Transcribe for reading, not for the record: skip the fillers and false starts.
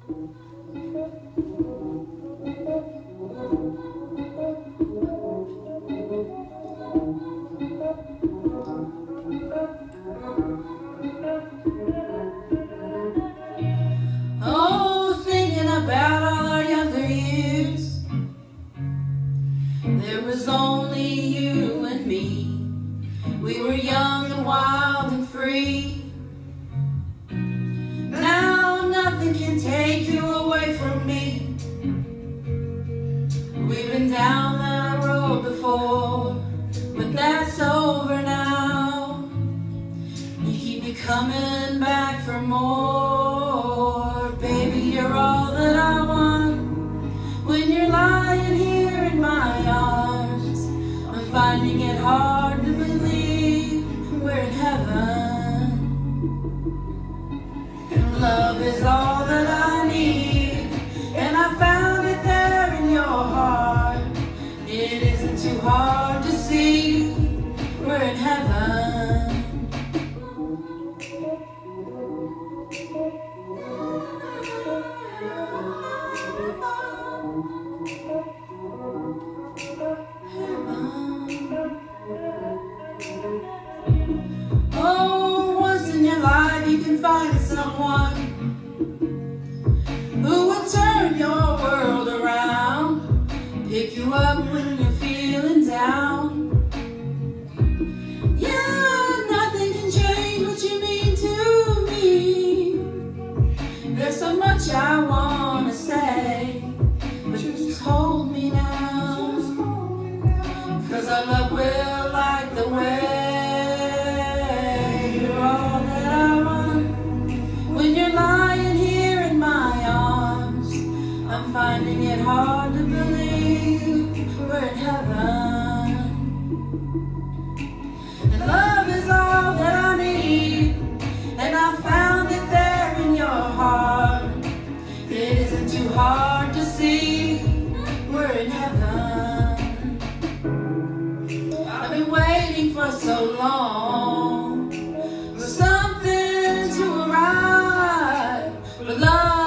Oh, thinking about all our younger years, there was only you and me. We were young and wild and free. Now nothing can take you away from me. We've been down that road before, but that's over now. You keep me coming back for more. Baby, you're all that I want. When you're lying here in my arms, I'm finding it hard to believe we're in heaven. Love is all that I need, and I found it there in your heart. It isn't too hard to see we're in heaven. Oh, once in your life you can find someone who will turn your world around, pick you up when you're feeling down. Yeah, nothing can change what you mean to me. There's so much I want to say, but you just hold me now, 'cause our love will light the way. You're all that I want. When you're lying here in my arms, I'm finding it hard to believe we're in heaven. And love is all that I need, and I found it there in your heart. It isn't too hard to see we're in heaven. I've been waiting for so long for something to arrive, but love